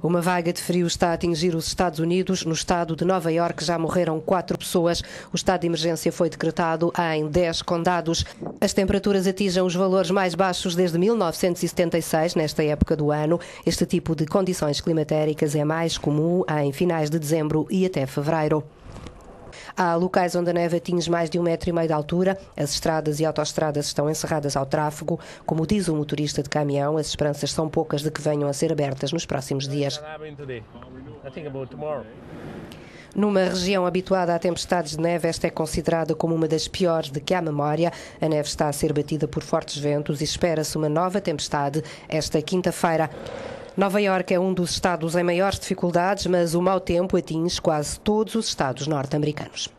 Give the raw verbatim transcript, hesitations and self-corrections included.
Uma vaga de frio está a atingir os Estados Unidos. No estado de Nova Iorque já morreram quatro pessoas. O estado de emergência foi decretado em dez condados. As temperaturas atingem os valores mais baixos desde mil novecentos e setenta e seis, nesta época do ano. Este tipo de condições climatéricas é mais comum em finais de dezembro e até fevereiro. Há locais onde a neve atinge mais de um metro e meio de altura. As estradas e autoestradas estão encerradas ao tráfego. Como diz o motorista de caminhão, as esperanças são poucas de que venham a ser abertas nos próximos dias. Numa região habituada a tempestades de neve, esta é considerada como uma das piores de que há memória. A neve está a ser batida por fortes ventos e espera-se uma nova tempestade esta quinta-feira. Nova Iorque é um dos estados em maiores dificuldades, mas o mau tempo atinge quase todos os estados norte-americanos.